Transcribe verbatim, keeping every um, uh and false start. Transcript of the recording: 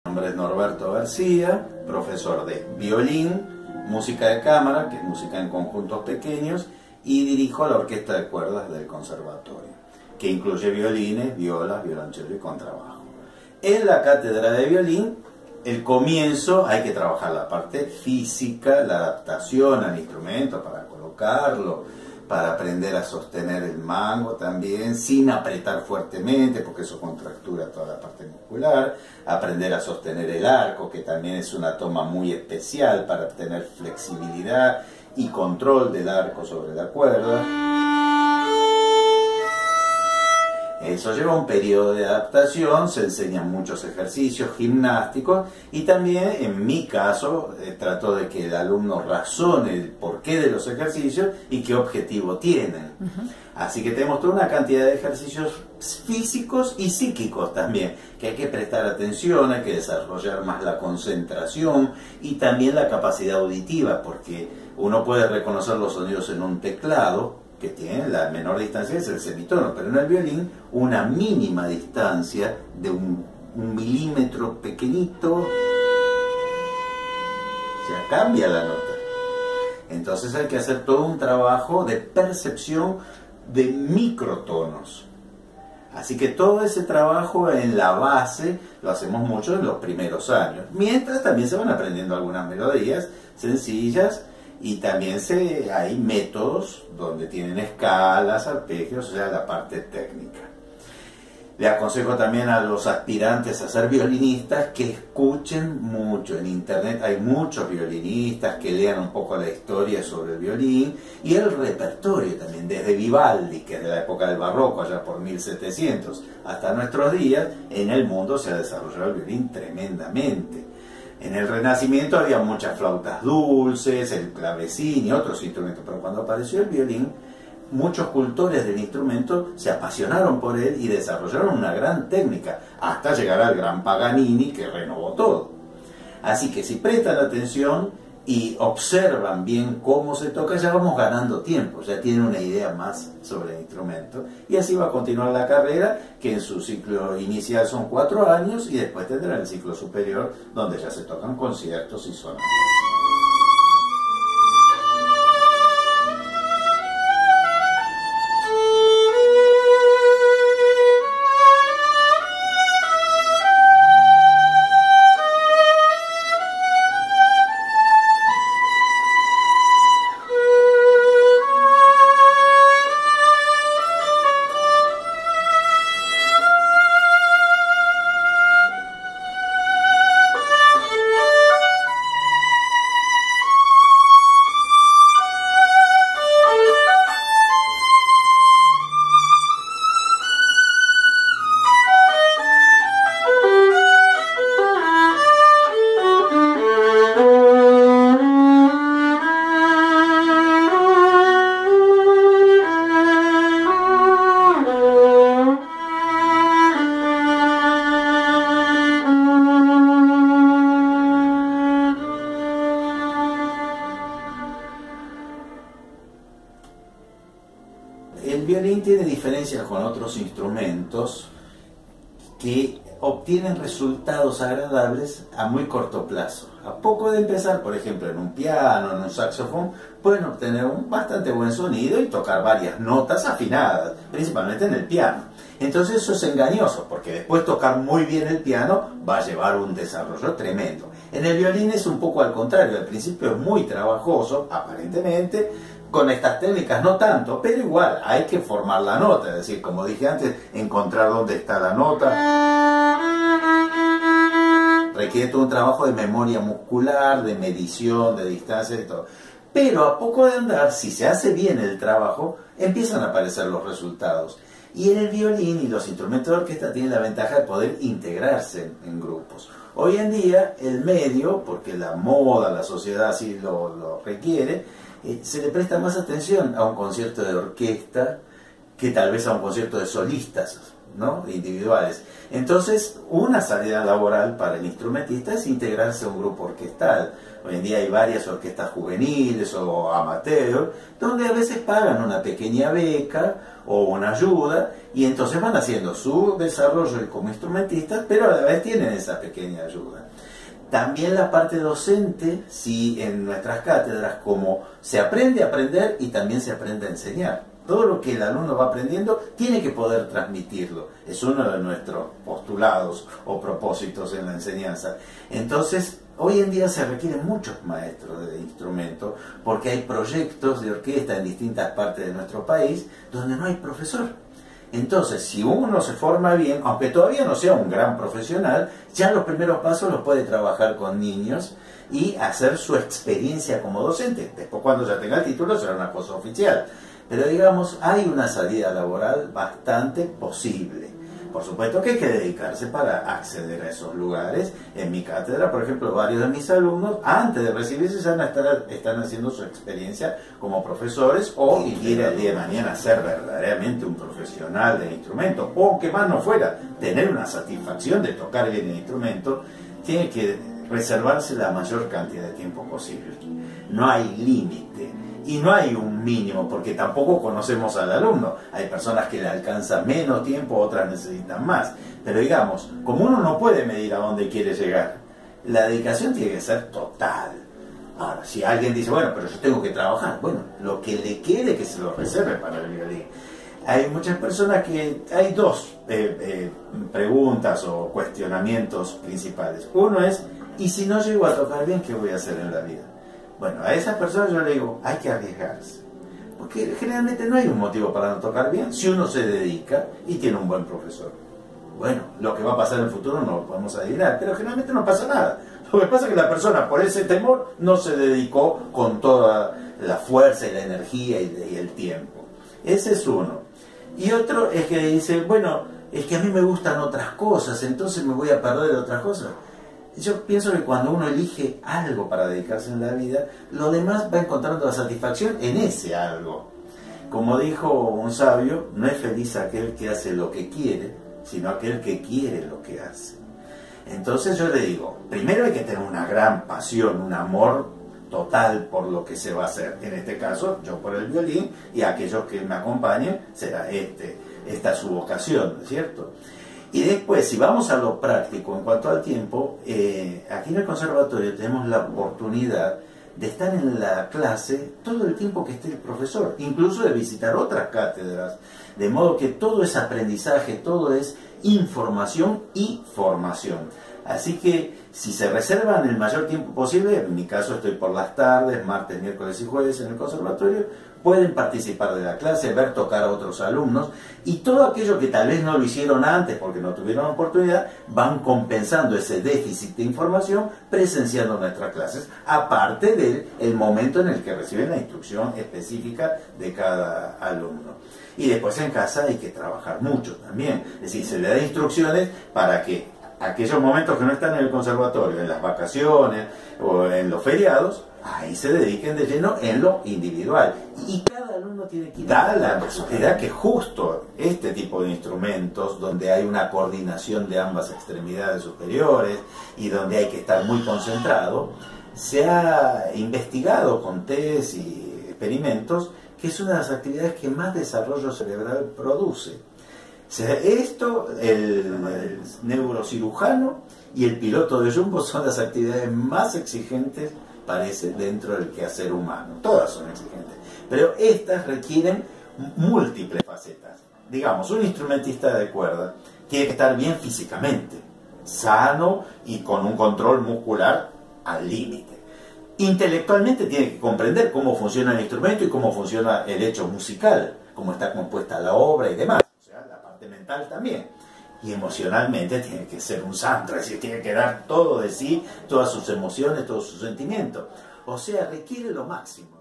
Mi nombre es Norberto García, profesor de violín, música de cámara, que es música en conjuntos pequeños, y dirijo la orquesta de cuerdas del conservatorio, que incluye violines, violas, violonchelo y contrabajo. En la cátedra de violín, el comienzo hay que trabajar la parte física, la adaptación al instrumento para colocarlo, para aprender a sostener el mango también, sin apretar fuertemente, porque eso contractura toda la parte muscular, aprender a sostener el arco, que también es una toma muy especial para obtener flexibilidad y control del arco sobre la cuerda. Eso lleva un periodo de adaptación, se enseñan muchos ejercicios gimnásticos y también, en mi caso, eh, trato de que el alumno razone el porqué de los ejercicios y qué objetivo tienen. Uh-huh. Así que tenemos toda una cantidad de ejercicios físicos y psíquicos también, que hay que prestar atención, hay que desarrollar más la concentración y también la capacidad auditiva, porque uno puede reconocer los sonidos en un teclado, que tiene la menor distancia es el semitono, pero en el violín una mínima distancia de un, un milímetro pequeñito ya cambia la nota. Entonces hay que hacer todo un trabajo de percepción de microtonos. Así que todo ese trabajo en la base lo hacemos mucho en los primeros años, mientras también se van aprendiendo algunas melodías sencillas. Y también se, hay métodos donde tienen escalas, arpegios, o sea, la parte técnica. Le aconsejo también a los aspirantes a ser violinistas que escuchen mucho. En internet hay muchos violinistas que lean un poco la historia sobre el violín y el repertorio también, desde Vivaldi, que es de la época del barroco, allá por mil setecientos, hasta nuestros días, en el mundo se ha desarrollado el violín tremendamente. En el Renacimiento había muchas flautas dulces, el clavecín y otros instrumentos, pero cuando apareció el violín, muchos cultores del instrumento se apasionaron por él y desarrollaron una gran técnica, hasta llegar al gran Paganini, que renovó todo. Así que si prestan atención y observan bien cómo se toca, ya vamos ganando tiempo, ya tienen una idea más sobre el instrumento, y así va a continuar la carrera, que en su ciclo inicial son cuatro años, y después tendrán el ciclo superior, donde ya se tocan conciertos y sonatas. El violín tiene diferencias con otros instrumentos que obtienen resultados agradables a muy corto plazo. A poco de empezar, por ejemplo, en un piano, en un saxofón, pueden obtener un bastante buen sonido y tocar varias notas afinadas, principalmente en el piano. Entonces eso es engañoso, porque después tocar muy bien el piano va a llevar un desarrollo tremendo. En el violín es un poco al contrario, al principio es muy trabajoso, aparentemente, con estas técnicas no tanto, pero igual hay que formar la nota, es decir, como dije antes, encontrar dónde está la nota. Requiere todo un trabajo de memoria muscular, de medición, de distancia y todo. Pero a poco de andar, si se hace bien el trabajo, empiezan a aparecer los resultados. Y en el violín y los instrumentos de orquesta tienen la ventaja de poder integrarse en, en grupos. Hoy en día el medio, porque la moda, la sociedad así lo, lo requiere, eh, se le presta más atención a un concierto de orquesta que tal vez a un concierto de solistas, ¿no? Individuales. Entonces, una salida laboral para el instrumentista es integrarse a un grupo orquestal. Hoy en día hay varias orquestas juveniles o amateur, donde a veces pagan una pequeña beca o una ayuda, y entonces van haciendo su desarrollo como instrumentistas, pero a la vez tienen esa pequeña ayuda. También la parte docente, sí, en nuestras cátedras, como se aprende a aprender y también se aprende a enseñar. Todo lo que el alumno va aprendiendo tiene que poder transmitirlo. Es uno de nuestros postulados o propósitos en la enseñanza. Entonces, hoy en día se requieren muchos maestros de instrumento porque hay proyectos de orquesta en distintas partes de nuestro país donde no hay profesor. Entonces, si uno se forma bien, aunque todavía no sea un gran profesional, ya los primeros pasos los puede trabajar con niños y hacer su experiencia como docente. Después, cuando ya tenga el título, será una cosa oficial. Pero digamos, hay una salida laboral bastante posible. Por supuesto que hay que dedicarse para acceder a esos lugares. En mi cátedra, por ejemplo, varios de mis alumnos, antes de recibirse, ya estar, están haciendo su experiencia como profesores o ir el día de mañana a ser verdaderamente un profesional del instrumento. O que más no fuera, tener una satisfacción de tocar bien el instrumento, tiene que reservarse la mayor cantidad de tiempo posible. No hay límite. Y no hay un mínimo, porque tampoco conocemos al alumno. Hay personas que le alcanzan menos tiempo, otras necesitan más. Pero digamos, como uno no puede medir a dónde quiere llegar, la dedicación tiene que ser total. Ahora, si alguien dice, bueno, pero yo tengo que trabajar, bueno, lo que le quede que se lo reserve para el violín. Hay muchas personas que... Hay dos eh, eh, preguntas o cuestionamientos principales. Uno es, ¿y si no llego a tocar bien, qué voy a hacer en la vida? Bueno, a esas personas yo le digo, hay que arriesgarse. Porque generalmente no hay un motivo para no tocar bien si uno se dedica y tiene un buen profesor. Bueno, lo que va a pasar en el futuro no lo podemos adivinar, pero generalmente no pasa nada. Lo que pasa es que la persona, por ese temor, no se dedicó con toda la fuerza y la energía y el tiempo. Ese es uno. Y otro es que dice, bueno, es que a mí me gustan otras cosas, entonces me voy a perder de otras cosas. Yo pienso que cuando uno elige algo para dedicarse en la vida, lo demás va encontrando la satisfacción en ese algo. Como dijo un sabio, no es feliz aquel que hace lo que quiere, sino aquel que quiere lo que hace. Entonces yo le digo, primero hay que tener una gran pasión, un amor total por lo que se va a hacer. En este caso, yo por el violín, y aquellos que me acompañen, será este, esta su vocación, ¿no es cierto? Y después, si vamos a lo práctico en cuanto al tiempo, eh, aquí en el conservatorio tenemos la oportunidad de estar en la clase todo el tiempo que esté el profesor, incluso de visitar otras cátedras, de modo que todo es aprendizaje, todo es información y formación. Así que si se reservan el mayor tiempo posible, en mi caso estoy por las tardes, martes, miércoles y jueves en el conservatorio, pueden participar de la clase, ver tocar a otros alumnos, y todo aquello que tal vez no lo hicieron antes porque no tuvieron oportunidad, van compensando ese déficit de información presenciando nuestras clases, aparte del momento en el que reciben la instrucción específica de cada alumno. Y después en casa hay que trabajar mucho también, es decir, se le da instrucciones para que aquellos momentos que no están en el conservatorio, en las vacaciones o en los feriados, ahí se dediquen de lleno en lo individual. Y cada alumno tiene que dar la posibilidad que justo este tipo de instrumentos, donde hay una coordinación de ambas extremidades superiores y donde hay que estar muy concentrado, se ha investigado con test y experimentos que es una de las actividades que más desarrollo cerebral produce. Esto, el, el neurocirujano y el piloto de jumbo son las actividades más exigentes, parece, dentro del quehacer humano. Todas son exigentes, pero estas requieren múltiples facetas. Digamos, un instrumentista de cuerda tiene que estar bien físicamente, sano y con un control muscular al límite. Intelectualmente tiene que comprender cómo funciona el instrumento y cómo funciona el hecho musical, cómo está compuesta la obra y demás. Mental también, y emocionalmente tiene que ser un santo, es decir, tiene que dar todo de sí, todas sus emociones, todos sus sentimientos, o sea, requiere lo máximo.